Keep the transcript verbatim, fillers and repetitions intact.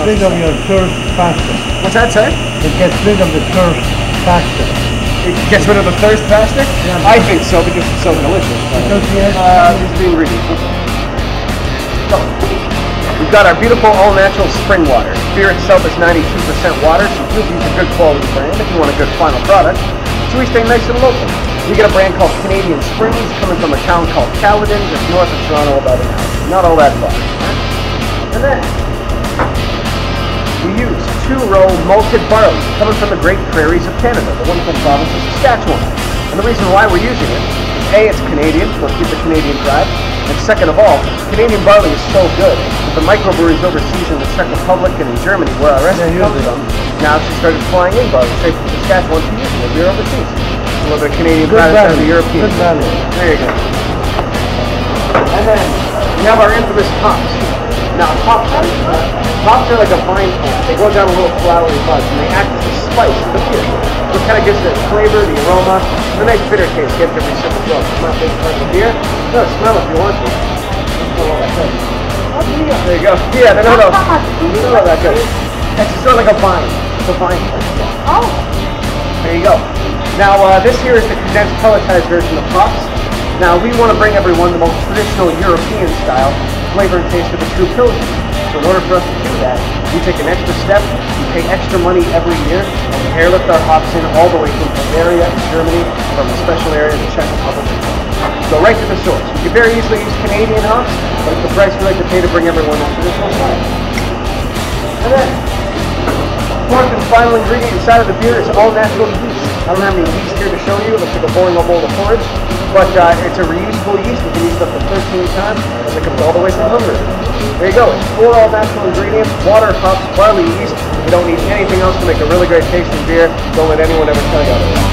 rid of your thirst faster. What's that, sir? It gets rid of the thirst faster. It gets rid of the thirst faster? Yeah. I think so because it's so delicious. Because yes, Uh, these are the ingredients. So, we've got our beautiful all-natural spring water. Beer itself is ninety-two percent water, so please use a good quality brand if you want a good final product. So we stay nice and local. We get a brand called Canadian Springs coming from a town called Caledon, just north of Toronto, about an hour. Not all that far. And then we use two-row malted barley coming from the Great Prairies of Canada, the wonderful province of Saskatchewan. And the reason why we're using it is A, it's Canadian, so let's keep the Canadian pride. And second of all, Canadian barley is so good that the microbreweries overseas in the Czech Republic and in Germany, where our recipe Yeah, comes from, now she started flying in barley straight from Saskatchewan to use it. We're overseas. A little bit of Canadian good pride instead of value. the European. Good value. There you go. And then we have our infamous hops. Now hops, hops are like a vine plant. They go down a little flowery buds and they act as a spice of the beer. So it kind of gives it the flavor, the aroma, and a nice bitter taste. Get every sip of milk. It's not a big part of the beer. No, smell if you want to. Smell all that good. There you go. Yeah, no, no, no. Smell all that good. It's sort of like a vine. It's a vine plant. Oh. There you go. Now, uh, this here is the condensed pelletized version of hops. Now, we want to bring everyone the most traditional European style flavor and taste of a true Pilsner. So in order for us to do that, we take an extra step, we pay extra money every year, and we airlift our hops in all the way from Bavaria, Germany, from a special area in the Czech Republic. Go right to the source. We could very easily use Canadian hops, but it's the price we like to pay to bring everyone the traditional style. And then, fourth and final ingredient inside of the beer is all natural yeast. I don't have any yeast here to show you. It looks like a boring old bowl of porridge. But uh, it's a reusable yeast. We can use it up to thirteen times as it comes all the way from Hungary. There you go. It's four all natural ingredients, water, hops, barley, yeast. You don't need anything else to make a really great tasting beer. Don't let anyone ever tell you otherwise.